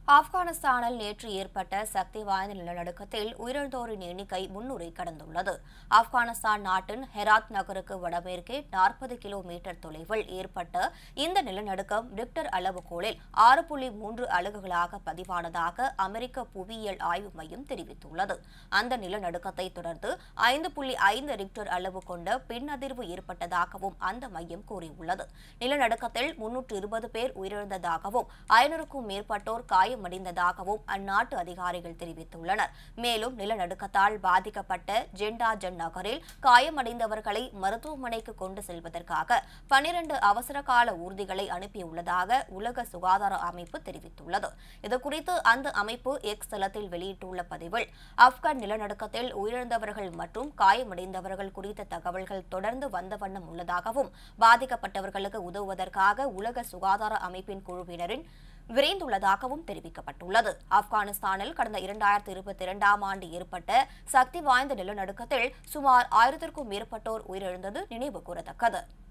ஆப்கானிஸ்தானில் நேற்று ஏற்பட்ட சக்தி வாய்ந்த நிலநடுக்கத்தில் உயிரிழந்தோரின் எண்ணிக்கை 300 கடந்துள்ளது. ஆப்கானிஸ்தான் நாட்டின் ஹெராத் நகருக்கு வடமேற்கே 40 கிலோமீட்டர் தொலைவில் ஏற்பட்ட இந்த நிலநடுக்கம் ரிக்டர் அளவுகோலில் 6.3 அலகுகளாக பதிவானதாக அமெரிக்க புவியியல் ஆய்வு மையம் தெரிவித்துள்ளது. அந்த நிலநடுக்கத்தை தொடர்ந்து 5.5 ரிக்டர் அளவு கொண்ட பின்னதிர்வு ஏற்பட்டதாகவும் அந்த மையம் கூறியுள்ளது. நிலநடுக்கத்தில் 320 பேர் உயிரிழந்ததாகவும் 500க்கும் மேற்பட்டோர் காயமடைந்ததாகவும் அந்நாட்டு அதிகாரிகள் தெரிவித்துள்ளனர். மேலும் நிலநடுக்கத்தால் பாதிக்கப்பட்ட ஜெண்டாஜன் நகரில் காயமடைந்தவர்களை மருத்துவமனைக்கு கொண்டு செல்வதற்காக 12 அவசர கால ஊர்திகளை அனுப்பியுள்ளதாக உலக சுகாதார அமைப்பு தெரிவித்துள்ளது. இதுகுறித்து அந்த அமைப்பு எக்ஸ் தளத்தில் வெளியிட்டுள்ள பதிவில், ஆப்கான் நிலநடுக்கத்தில் உயிரிழந்தவர்கள் மற்றும் காயமடைந்தவர்கள் குறித்த தகவல்கள் தொடர்ந்து வந்த வண்ணம் உள்ளதாகவும் பாதிக்கப்பட்டவர்களுக்கு உதவுவதற்காக உலக சுகாதார அமைப்பின் குழுவினரின் விரைந்துள்ளதாகவும் தெரிவிக்கப்பட்டுள்ளது. ஆப்கானிஸ்தானில் கடந்த 2022ஆம் ஆண்டு ஏற்பட்ட சக்தி வாய்ந்த நிலநடுக்கத்தில் சுமார் 1000க்கும் மேற்பட்டோர் உயிரிழந்தது நினைவு கூறத்தக்கது.